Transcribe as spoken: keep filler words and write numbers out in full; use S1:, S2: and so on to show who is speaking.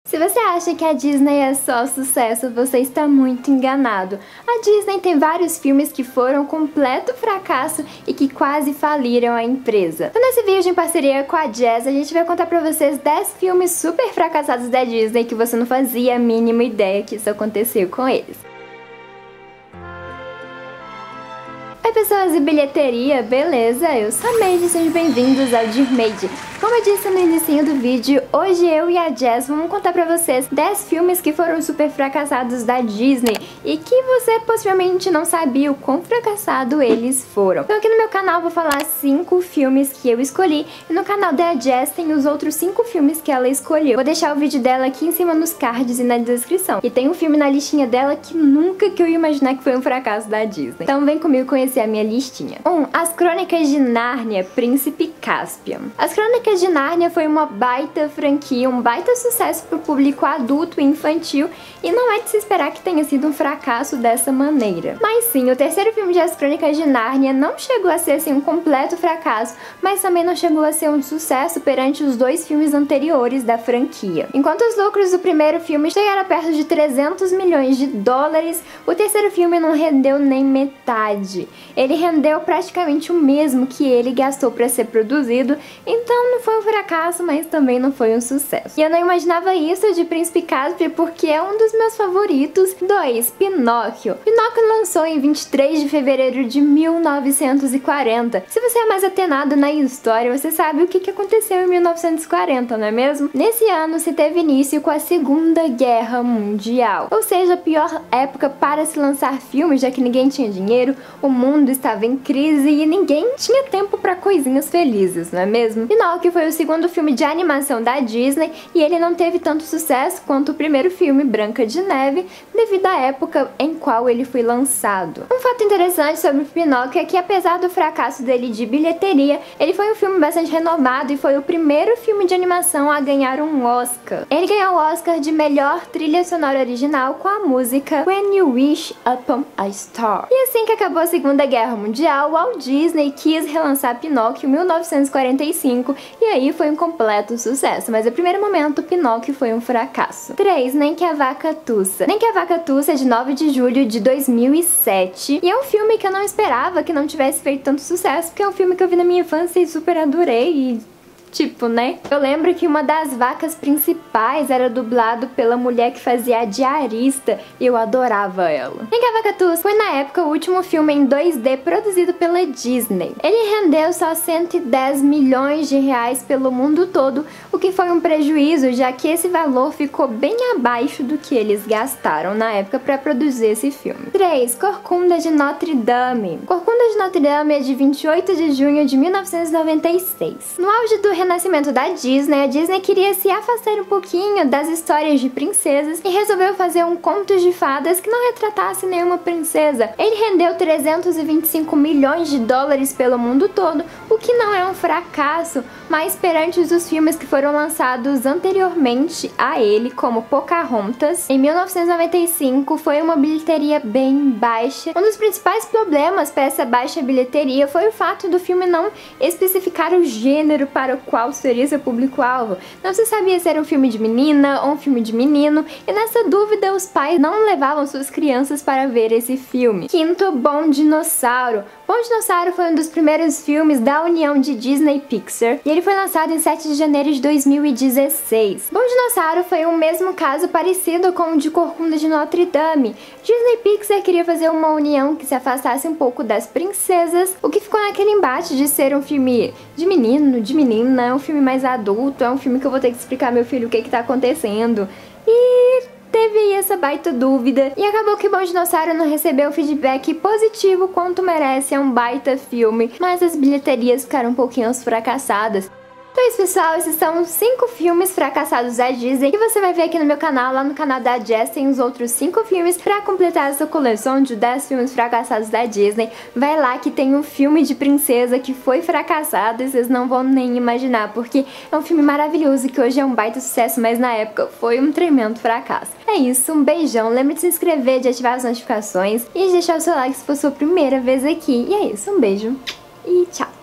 S1: Se você acha que a Disney é só sucesso, você está muito enganado. A Disney tem vários filmes que foram completo fracasso e que quase faliram a empresa. Então nesse vídeo em parceria com a Jazz, a gente vai contar pra vocês dez filmes super fracassados da Disney que você não fazia a mínima ideia que isso aconteceu com eles. Oi pessoas e bilheteria, beleza? Eu sou a Made, sejam bem-vindos ao Dear Made. Como eu disse no início do vídeo, hoje eu e a Jazz vamos contar pra vocês dez filmes que foram super fracassados da Disney e que você possivelmente não sabia o quão fracassado eles foram. Então aqui no meu canal eu vou falar cinco filmes que eu escolhi e no canal da Jazz tem os outros cinco filmes que ela escolheu. Vou deixar o vídeo dela aqui em cima nos cards e na descrição. E tem um filme na listinha dela que nunca que eu ia imaginar que foi um fracasso da Disney. Então vem comigo conhecer a minha listinha. um. As Crônicas de Nárnia, Príncipe Caspian. As Crônicas de Nárnia foi uma baita franquia, um baita sucesso pro público adulto e infantil, e não é de se esperar que tenha sido um fracasso dessa maneira. Mas sim, o terceiro filme de As Crônicas de Nárnia não chegou a ser assim um completo fracasso, mas também não chegou a ser um sucesso perante os dois filmes anteriores da franquia. Enquanto os lucros do primeiro filme chegaram perto de trezentos milhões de dólares, o terceiro filme não rendeu nem metade. Ele rendeu praticamente o mesmo que ele gastou para ser produzido, então não foi um fracasso, mas também não foi um sucesso. E eu não imaginava isso de Príncipe Caspian porque é um dos meus favoritos. dois. Pinóquio. Pinóquio lançou em vinte e três de fevereiro de mil novecentos e quarenta. Se você é mais atenado na história, você sabe o que aconteceu em mil novecentos e quarenta, não é mesmo? Nesse ano se teve início com a Segunda Guerra Mundial, ou seja, a pior época para se lançar filmes, já que ninguém tinha dinheiro, o mundo estava em crise e ninguém tinha tempo para coisinhas felizes, não é mesmo? Pinóquio foi o segundo filme de animação da Disney e ele não teve tanto sucesso quanto o primeiro filme, Branca de Neve, devido à época em qual ele foi lançado. Um fato interessante sobre Pinóquio é que, apesar do fracasso dele de bilheteria, ele foi um filme bastante renomado e foi o primeiro filme de animação a ganhar um Oscar. Ele ganhou o Oscar de melhor trilha sonora original com a música When You Wish Upon a Star. E assim que acabou a Segunda Guerra Mundial, Walt Disney quis relançar Pinóquio em mil novecentos e quarenta e cinco e aí foi um completo sucesso, mas no primeiro momento Pinóquio foi um fracasso. três. Nem que a Vaca Tussa. Nem que a Vaca Tussa é de nove de julho de dois mil e sete e é um filme que eu não esperava que não tivesse feito tanto sucesso, porque é um filme que eu vi na minha infância e super adorei e... Tipo, né? Eu lembro que uma das vacas principais era dublado pela mulher que fazia a diarista e eu adorava ela. Nem que a Vaca Tussa foi na época o último filme em dois D produzido pela Disney. Ele rendeu só cento e dez milhões de reais pelo mundo todo, o que foi um prejuízo, já que esse valor ficou bem abaixo do que eles gastaram na época para produzir esse filme. três. Corcunda de Notre Dame. Corcunda de Notre Dame é de vinte e oito de junho de mil novecentos e noventa e seis. No auge do renascimento da Disney, a Disney queria se afastar um pouquinho das histórias de princesas e resolveu fazer um conto de fadas que não retratasse nenhuma princesa. Ele rendeu trezentos e vinte e cinco milhões de dólares pelo mundo todo, o que não é um fracasso, mas perante os filmes que foram lançados anteriormente a ele, como Pocahontas, em mil novecentos e noventa e cinco, foi uma bilheteria bem baixa. Um dos principais problemas para essa baixa bilheteria foi o fato do filme não especificar o gênero para o qual seria seu público-alvo. Não se sabia se era um filme de menina ou um filme de menino, e nessa dúvida os pais não levavam suas crianças para ver esse filme. Quinto, Bom Dinossauro. Bom Dinossauro foi um dos primeiros filmes da união de Disney e Pixar, e ele foi lançado em sete de janeiro de dois mil e dezesseis. Bom Dinossauro foi um mesmo caso parecido com o de Corcunda de Notre Dame. Disney e Pixar queria fazer uma união que se afastasse um pouco das princesas, o que ficou naquele embate de ser um filme de menino, de menina, é um filme mais adulto, é um filme que eu vou ter que explicar ao meu filho o que que tá acontecendo. E... teve aí essa baita dúvida, e acabou que Bom Dinossauro não recebeu feedback positivo quanto merece, é um baita filme, mas as bilheterias ficaram um pouquinho fracassadas. Então é isso, pessoal, esses são os cinco filmes fracassados da Disney que você vai ver aqui no meu canal. Lá no canal da Jazz tem os outros cinco filmes pra completar essa coleção de dez filmes fracassados da Disney. Vai lá que tem um filme de princesa que foi fracassado e vocês não vão nem imaginar, porque é um filme maravilhoso que hoje é um baita sucesso, mas na época foi um tremendo fracasso. É isso, um beijão, lembre de se inscrever, de ativar as notificações e de deixar o seu like se for sua primeira vez aqui. E é isso, um beijo e tchau!